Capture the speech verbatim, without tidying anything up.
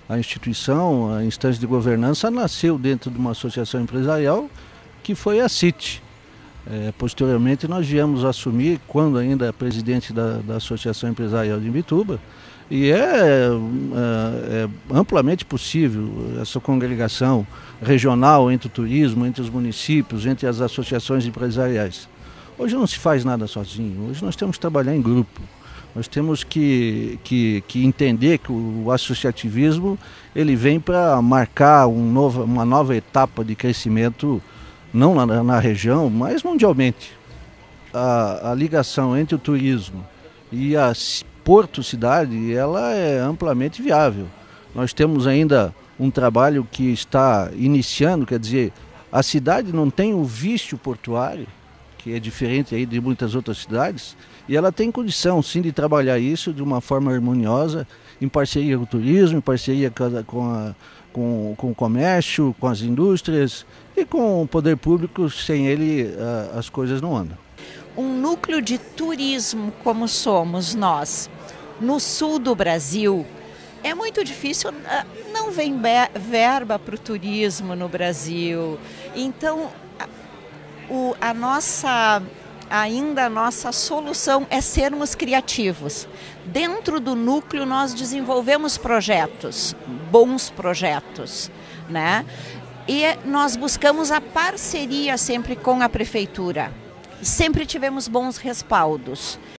A instituição, a instância de governança, nasceu dentro de uma associação empresarial que foi a CIT. É, posteriormente nós viemos assumir, quando ainda presidente da, da Associação Empresarial de Imbituba, e é, é, é amplamente possível essa congregação regional entre o turismo, entre os municípios, entre as associações empresariais. Hoje não se faz nada sozinho, hoje nós temos que trabalhar em grupo. Nós temos que, que, que entender que o associativismo ele vem para marcar um novo, uma nova etapa de crescimento, não na, na região, mas mundialmente. A, a ligação entre o turismo e a porto-cidade ela é amplamente viável. Nós temos ainda um trabalho que está iniciando, quer dizer, a cidade não tem o vício portuário, que é diferente aí de muitas outras cidades, e ela tem condição sim de trabalhar isso de uma forma harmoniosa, em parceria com o turismo, em parceria com, a, com, com o comércio, com as indústrias e com o poder público. Sem ele a, as coisas não andam. Um núcleo de turismo como somos nós, no sul do Brasil, é muito difícil, não vem verba para o turismo no Brasil, então O, a nossa, ainda a nossa solução é sermos criativos. Dentro do núcleo nós desenvolvemos projetos, bons projetos, né? E nós buscamos a parceria sempre com a prefeitura. Sempre tivemos bons respaldos.